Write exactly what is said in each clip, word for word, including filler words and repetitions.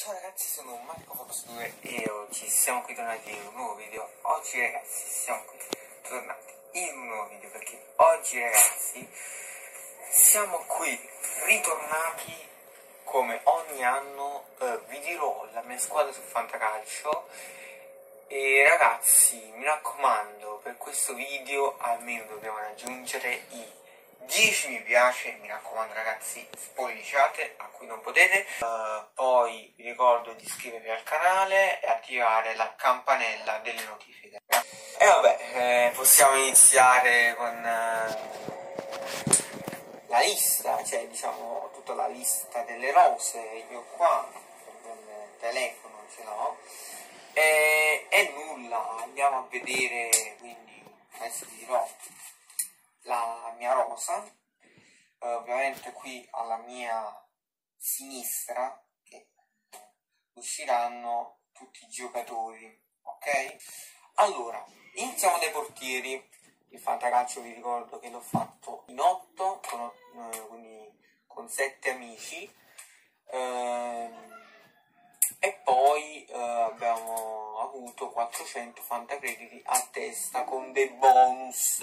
Ciao ragazzi, sono Marco Fox due e oggi siamo qui tornati in un nuovo video. Oggi ragazzi siamo qui tornati in un nuovo video perché oggi ragazzi siamo qui ritornati come ogni anno. eh, vi dirò la mia squadra su Fantacalcio e ragazzi mi raccomando, per questo video almeno dobbiamo raggiungere i dieci mi piace, mi raccomando ragazzi, spolliciate a cui non potete. Uh, poi vi ricordo di iscrivervi al canale e attivare la campanella delle notifiche. E vabbè, eh, possiamo iniziare con uh, la lista, cioè diciamo tutta la lista delle rose. Io qua nel telefono ce l'ho e, e nulla, andiamo a vedere, quindi adesso vi dirò la mia rosa. uh, ovviamente qui alla mia sinistra che usciranno tutti i giocatori, ok? Allora, iniziamo dai portieri. Il Fantacalcio vi ricordo che l'ho fatto in otto, con, uh, quindi con sette amici, uh, e poi uh, abbiamo avuto quattrocento fantacrediti a testa con dei bonus,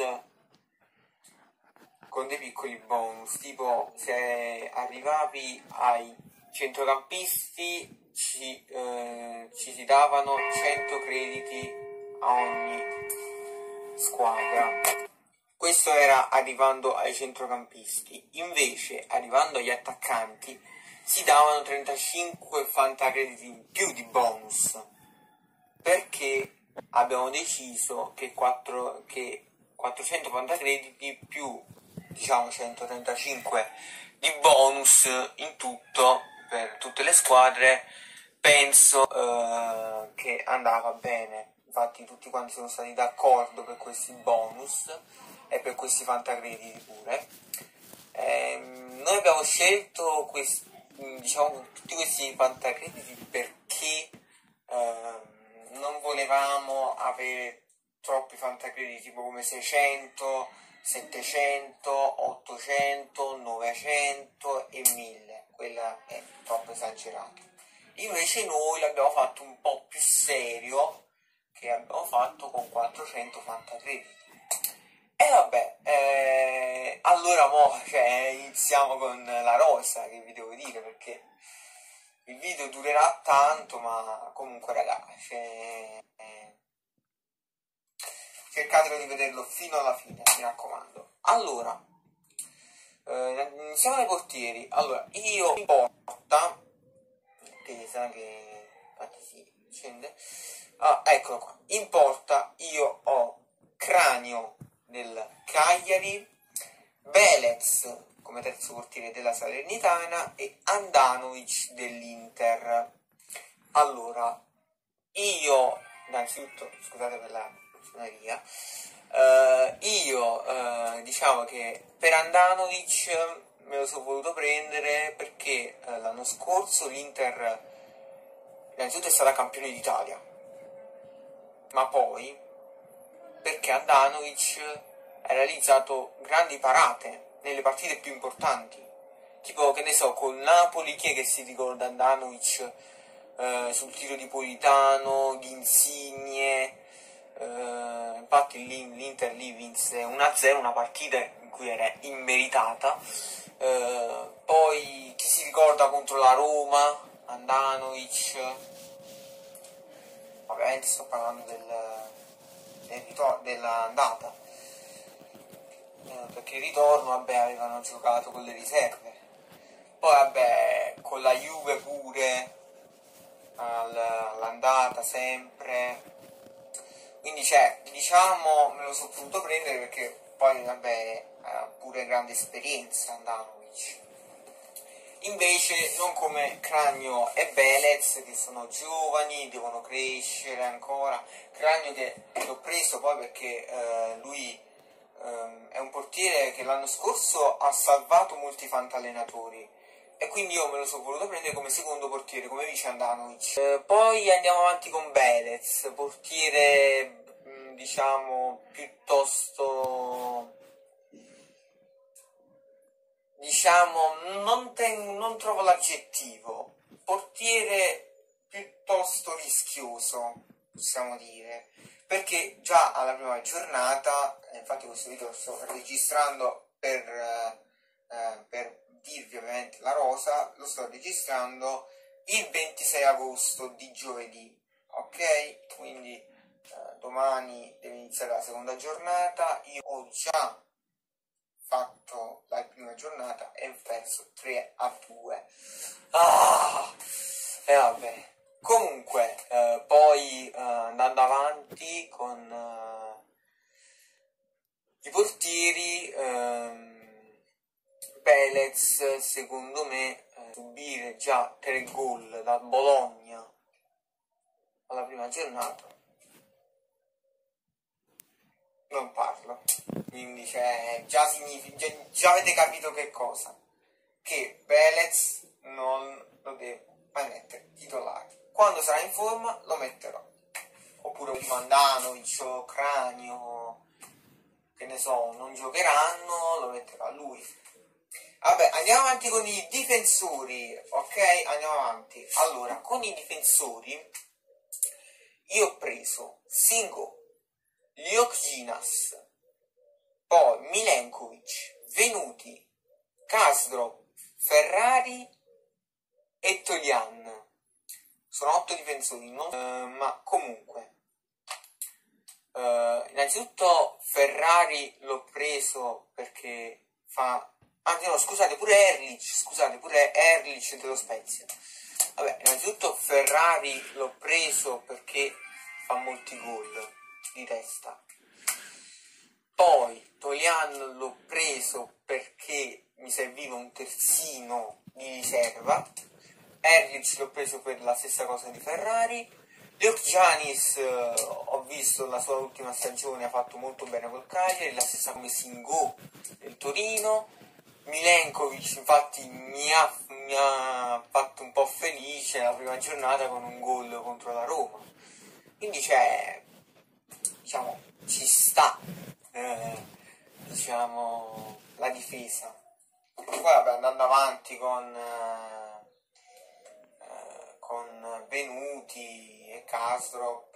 con dei piccoli bonus, tipo se arrivavi ai centrocampisti ci, eh, ci si davano cento crediti a ogni squadra. Questo era arrivando ai centrocampisti. Invece arrivando agli attaccanti si davano trentacinque fantacrediti in più di bonus, perché abbiamo deciso che, quattro, che quattrocento fantacrediti più diciamo centotrentacinque di bonus in tutto per tutte le squadre penso uh, che andava bene. Infatti tutti quanti sono stati d'accordo per questi bonus e per questi fantacrediti pure. Ehm, noi abbiamo scelto questi, diciamo, tutti questi fantacrediti perché uh, non volevamo avere troppi fantacrediti, tipo come seicento, settecento, ottocento, novecento e mille. Quella è troppo esagerato. Invece noi l'abbiamo fatto un po' più serio, che abbiamo fatto con quattrocento fantacrediti. E vabbè, eh, allora mo, cioè, iniziamo con la rosa, che vi devo dire, perché il video durerà tanto, ma comunque ragazzi, cioè, eh, cercatelo di vederlo fino alla fine, mi raccomando. Allora, eh, iniziamo dai portieri. Allora, io in porta, che sa che infatti si scende. Ah, eccolo qua. In porta io ho Cranio del Cagliari, Velez come terzo portiere della Salernitana e Andanovic dell'Inter. Allora, io innanzitutto, scusate per la suoneria, uh, io uh, diciamo che per Andanovic me lo sono voluto prendere perché uh, l'anno scorso l'Inter innanzitutto è stata campione d'Italia, ma poi perché Andanovic ha realizzato grandi parate nelle partite più importanti, tipo, che ne so, col Napoli, chi è che si ricorda Andanovic eh, sul tiro di Politano, di Insigne. Uh, infatti l'Inter lì vinse uno a zero, una partita in cui era immeritata. Uh, poi chi si ricorda contro la Roma, Andanovic. Ovviamente sto parlando del, del ritorno, dell'andata, uh, perché il ritorno vabbè avevano giocato con le riserve. Poi vabbè con la Juve pure all'andata sempre. Quindi c'è, diciamo, me lo sono potuto prendere perché poi, vabbè, ha pure grande esperienza Andanovic. Invece, non come Cranio e Velez, che sono giovani, devono crescere ancora. Cranio che l'ho preso poi perché eh, lui eh, è un portiere che l'anno scorso ha salvato molti fantallenatori. E quindi io me lo sono voluto prendere come secondo portiere, come vice Andanovic. Eh, poi andiamo avanti con Velez, portiere mh, diciamo piuttosto, diciamo, non, ten, non trovo l'aggettivo. Portiere piuttosto rischioso, possiamo dire, perché già alla prima giornata, infatti questo video lo sto registrando per, eh, per dirvi ovviamente la rosa, lo sto registrando il ventisei agosto di giovedì, ok? Quindi eh, domani deve iniziare la seconda giornata, io ho già fatto la prima giornata e ho perso tre a due. Ah! E vabbè. Comunque, eh, poi eh, andando avanti con eh, i portieri, ehm, Pelez, secondo me, eh, subire già tre gol da Bologna alla prima giornata, non parlo. Quindi cioè, già, significa, già, già avete capito che cosa? Che Pelez non lo devo mai mettere titolare. Quando sarà in forma lo metterò. Oppure un Mandanovic o Cranio, che ne so, non giocheranno, lo metterò a lui. Vabbè, andiamo avanti con i difensori, ok? Andiamo avanti. Allora, con i difensori io ho preso Singo, Liokginas, poi Milenkovic, Venuti, Karsdorp, Ferrari e Tolian. Sono otto difensori, non, uh, ma comunque uh, innanzitutto Ferrari l'ho preso perché fa, anzi no, scusate, pure Erlich, scusate, pure Erlich dello Spezia. Vabbè, innanzitutto Ferrari l'ho preso perché fa molti gol di testa. Poi Tolian l'ho preso perché mi serviva un terzino di riserva. Erlich l'ho preso per la stessa cosa di Ferrari. Liokgianis, eh, ho visto la sua ultima stagione, ha fatto molto bene col Cagliari, la stessa come Singo del Torino. Milenkovic infatti mi ha, mi ha fatto un po' felice la prima giornata con un gol contro la Roma. Quindi c'è, diciamo, ci sta, eh, diciamo, la difesa. Poi vabbè, andando avanti con... Eh, con Venuti e Karsdorp,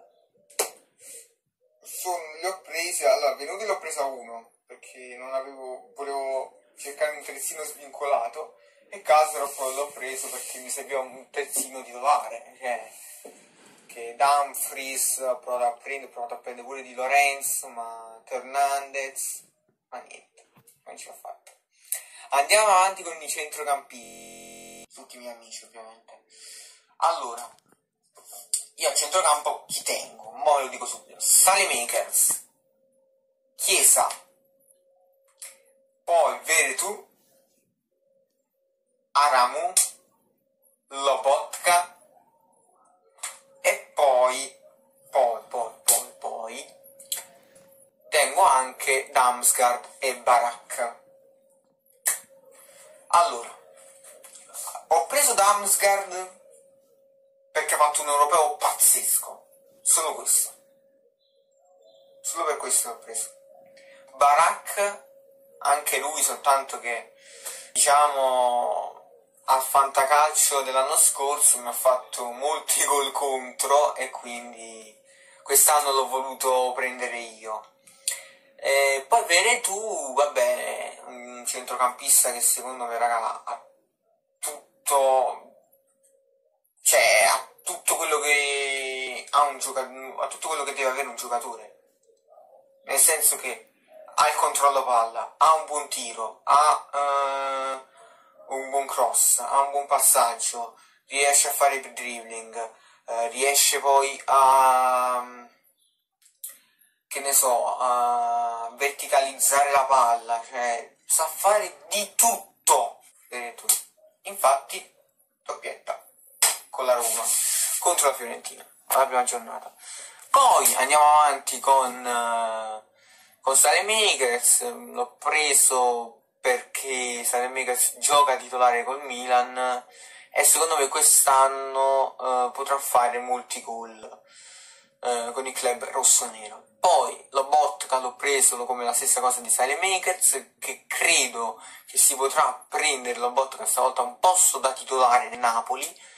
sono, li ho presi. Allora, Venuti l'ho preso a uno perché non avevo, volevo cercare un terzino svincolato, e Karsdorp l'ho preso perché mi serviva un terzino titolare, cioè che Dumfries ho provato a prendere, ho provato a prendere pure Di Lorenzo, ma Hernandez, ma niente, non ce l'ho fatta. Andiamo avanti con i centrocampisti, tutti i miei amici ovviamente. Allora, io a centrocampo chi tengo? Mo' lo dico subito. Saelemaekers, Chiesa, poi Veretout, Aramu, Lobotka e poi, poi, poi, poi, poi, tengo anche Damsgaard e Barak. Allora, ho preso Damsgaard perché ha fatto un europeo pazzesco, solo questo, solo per questo l'ho preso. Barak, anche lui, soltanto che, diciamo, al fantacalcio dell'anno scorso mi ha fatto molti gol contro e quindi quest'anno l'ho voluto prendere io. E poi Veretout, vabbè, un centrocampista che secondo me, raga, ha tutto... Cioè, ha tutto quello che ha un giocatore, ha tutto quello che deve avere un giocatore. Nel senso che ha il controllo palla, ha un buon tiro, ha uh, un buon cross, ha un buon passaggio, riesce a fare il dribbling, uh, riesce poi a, che ne so, a verticalizzare la palla, cioè sa fare di tutto. Infatti, doppietta con la Roma contro la Fiorentina alla prima giornata. Poi andiamo avanti con, uh, con Saelemaekers. L'ho preso perché Saelemaekers gioca titolare col Milan e secondo me quest'anno uh, potrà fare molti gol uh, con il club rossonero. Poi Lobotka l'ho preso come la stessa cosa di Saelemaekers, che credo che si potrà prendere Lobotka stavolta un posto da titolare nel Napoli,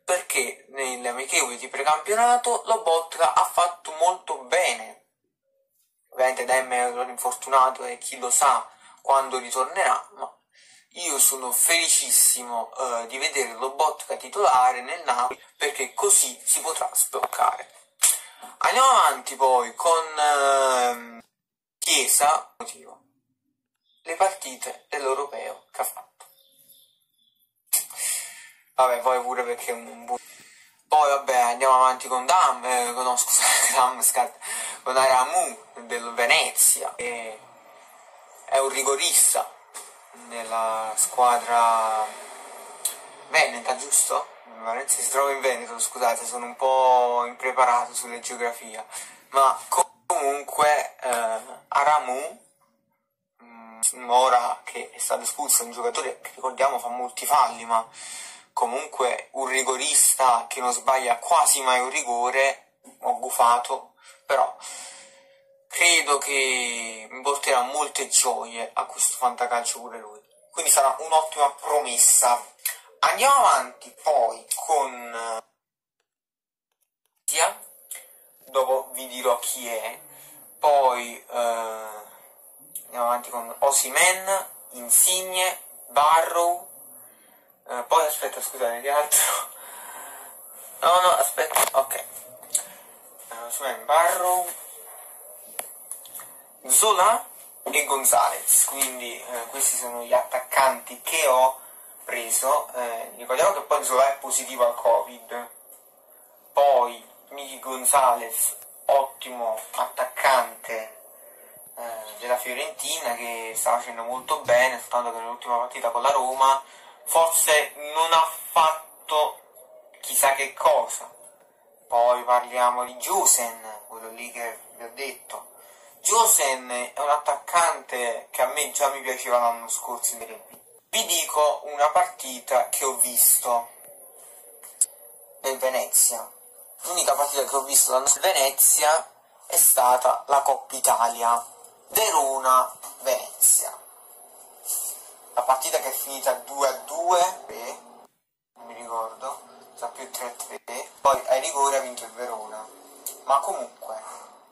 perché nelle amichevoli di precampionato Lobotka ha fatto molto bene. Ovviamente Demme è un infortunato e chi lo sa quando ritornerà, ma io sono felicissimo uh, di vedere Lobotka titolare nel Napoli, perché così si potrà sbloccare. Andiamo avanti poi con uh, Chiesa, motivo. Le partite dell'Europeo che ha fatto. Vabbè, poi pure perché è un bu- Poi vabbè, andiamo avanti con Dam, eh, no scusate, Damsgaard, con Aramu del Venezia, che è un rigorista nella squadra veneta, giusto? Venezia si trova in Veneto, scusate, sono un po' impreparato sulla geografia, ma comunque eh, Aramu, ora che è stato espulso, è un giocatore che ricordiamo fa molti falli, ma comunque un rigorista che non sbaglia quasi mai un rigore, ho gufato, però credo che mi porterà molte gioie a questo fantacalcio pure lui, quindi sarà un'ottima promessa. Andiamo avanti poi con Tia, dopo vi dirò chi è, poi eh, andiamo avanti con Osimhen, Insigne, Barrow, eh, poi aspetta, scusate, che altro? No, no, aspetta, ok. Uh, Osimhen, Barrow, Zola e Gonzalez, quindi eh, questi sono gli attaccanti che ho preso. Eh, ricordiamo che poi Zola è positivo al Covid, poi Miki Gonzalez, ottimo attaccante della Fiorentina, che sta facendo molto bene, soltanto che nell'ultima partita con la Roma forse non ha fatto chissà che cosa. Poi parliamo di Jusen, quello lì che vi ho detto. Jusen è un attaccante che a me già mi piaceva l'anno scorso. Vi dico una partita che ho visto del Venezia. L'unica partita che ho visto l'anno scorso del Venezia è stata la Coppa Italia, Verona-Venezia. La partita che è finita due a due, non mi ricordo, sa più tre a tre, poi ai rigori ha vinto il Verona. Ma comunque,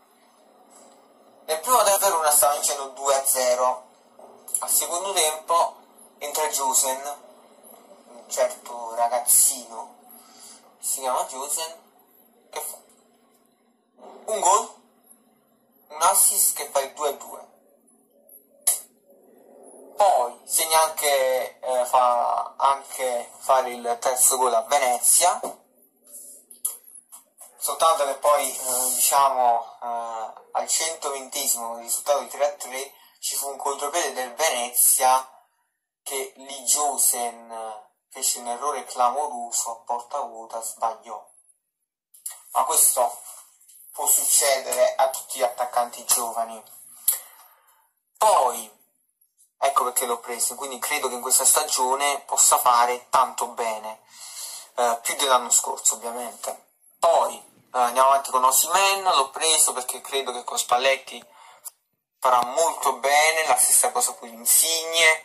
nel primo tempo Verona stava vincendo due a zero, al secondo tempo entra Jusen, un certo ragazzino, si chiama Jusen, che fa un gol, un assist che fa il due a due. Poi segna anche, eh, fa anche fare il terzo gol a Venezia, soltanto che poi eh, diciamo eh, al centoventesimo, con il risultato di tre a tre, ci fu un contropiede del Venezia che lì Jusen fece un errore clamoroso, a porta vuota sbagliò. Ma questo può succedere a tutti gli attaccanti giovani. Poi, ecco perché l'ho preso, quindi credo che in questa stagione possa fare tanto bene, eh, più dell'anno scorso ovviamente. Poi eh, andiamo avanti con Osimhen, l'ho preso perché credo che con Spalletti farà molto bene, la stessa cosa con Insigne,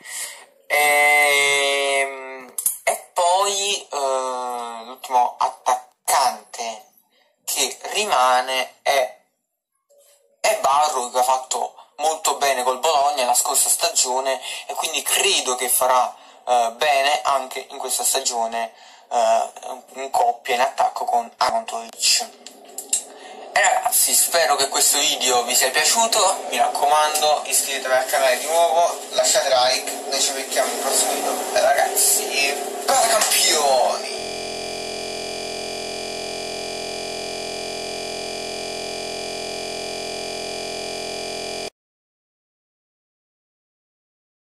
e, e poi eh, l'ultimo attaccante che rimane è, è Barrow, che ha fatto molto bene col Bologna la scorsa stagione e quindi credo che farà eh, bene anche in questa stagione eh, in coppia in attacco con Anatovic. E ragazzi, spero che questo video vi sia piaciuto, mi raccomando iscrivetevi al canale di nuovo, lasciate like, noi ci becchiamo in prossimo video.